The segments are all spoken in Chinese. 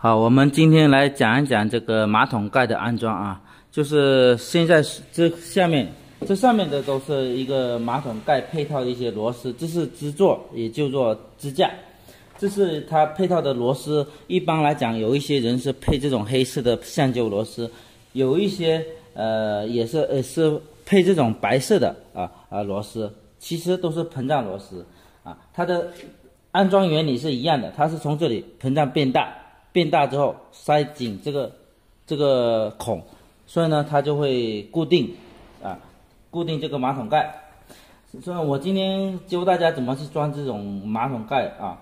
好，我们今天来讲一讲这个马桶盖的安装啊，就是现在这上面的都是一个马桶盖配套的一些螺丝，这是支座，也就做支架，这是它配套的螺丝。一般来讲，有一些人是配这种黑色的橡胶螺丝，有一些也是配这种白色的螺丝，其实都是膨胀螺丝啊。它的安装原理是一样的，它是从这里膨胀变大之后塞紧这个孔，所以呢它就会固定这个马桶盖。所以我今天教大家怎么去装这种马桶盖啊。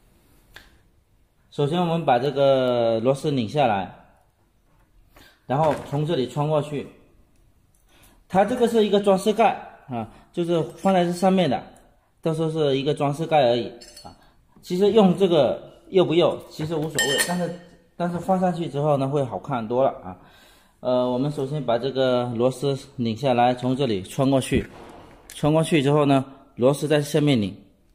首先我们把这个螺丝拧下来，然后从这里穿过去。它这个是一个装饰盖啊，就是放在这上面的，到时候是一个装饰盖而已啊。其实用这个幼不幼其实无所谓，但是放上去之后呢会好看多了啊。我们首先把这个螺丝拧下来，从这里穿过去之后呢，螺丝在下面拧，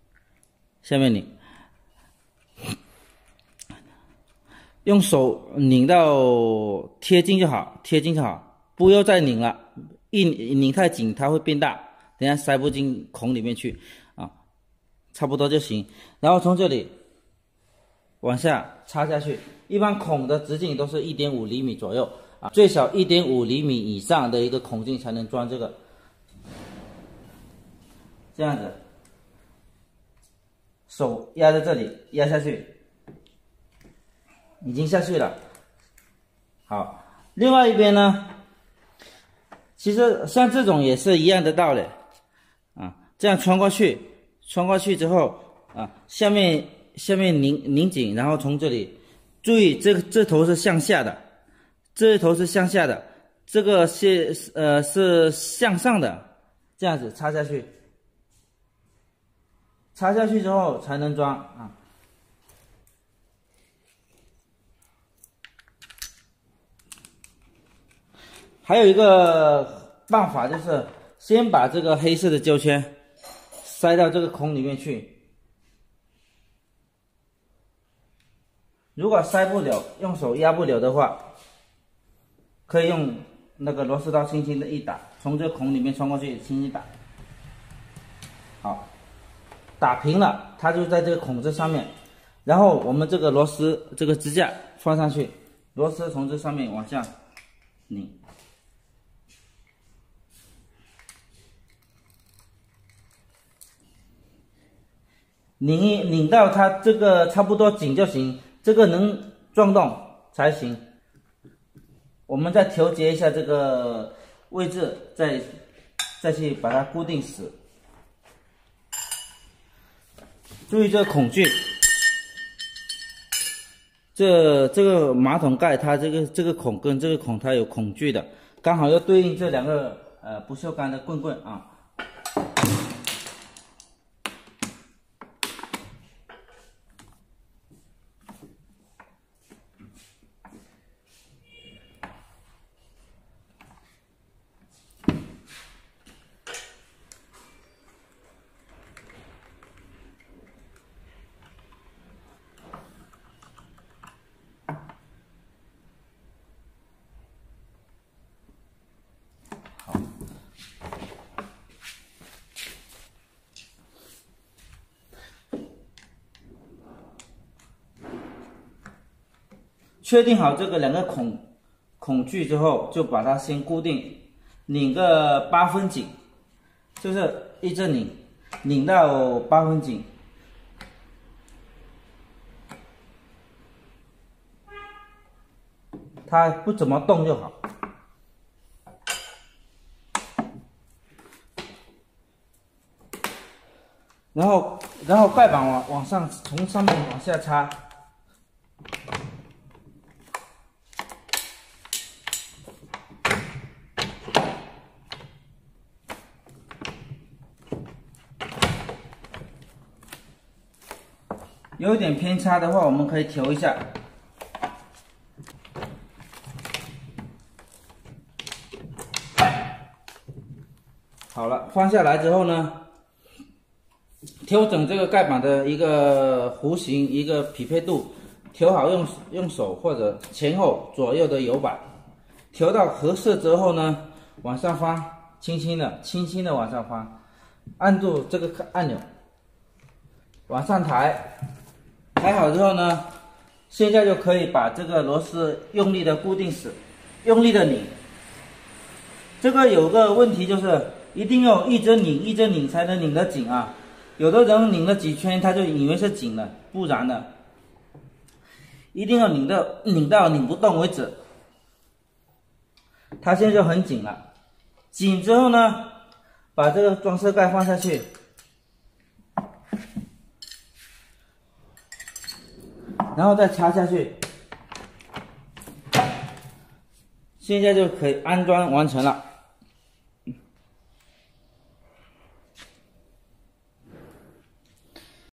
用手拧到贴近就好，不要再拧了，一拧太紧它会变大，等下塞不进孔里面去啊，差不多就行。然后从这里往下插下去，一般孔的直径都是 1.5 厘米左右啊，最少 1.5 厘米以上的一个孔径才能装这个。这样子，手压在这里，压下去，已经下去了。好，另外一边呢，其实像这种也是一样的道理啊，这样穿过去之后啊，下面拧紧，然后从这里，注意这头是向下的，这一头是向下的，这个是向上的，这样子插下去之后才能装啊。还有一个办法就是先把这个黑色的胶圈塞到这个孔里面去。如果塞不了，用手压不了的话，可以用那个螺丝刀轻轻的一打，从这个孔里面穿过去，轻轻打。好，打平了，它就在这个孔这上面。然后我们这个螺丝这个支架放上去，螺丝从这上面往下拧。拧到它这个差不多紧就行，这个能转动才行。我们再调节一下这个位置，再去把它固定死。注意这个孔距，这个马桶盖它这个孔跟这个孔它有孔距的，刚好要对应这两个不锈钢的棍棍啊。确定好这个两个孔距之后，就把它先固定，拧个8分紧，就是一直拧到8分紧。它不怎么动就好。然后盖板往上，从上面往下插。有一点偏差的话，我们可以调一下。好了，放下来之后呢，调整这个盖板的一个弧形，一个匹配度， 调好用手或者前后左右的油摆，调到合适之后呢，往上翻，轻轻的往上翻，按住这个按钮，往上抬，抬好之后呢，现在就可以把这个螺丝用力的固定死，用力的拧。这个有个问题就是一定要一直拧才能拧得紧啊，有的人拧了几圈他就以为是紧了，不然的，一定要拧到拧不动为止。它现在就很紧了，紧之后呢，把这个装饰盖放下去，然后再插下去，现在就可以安装完成了。